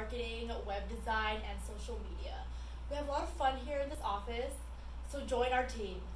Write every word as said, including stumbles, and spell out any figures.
marketing, web design, and social media. We have a lot of fun here in this office, so join our team.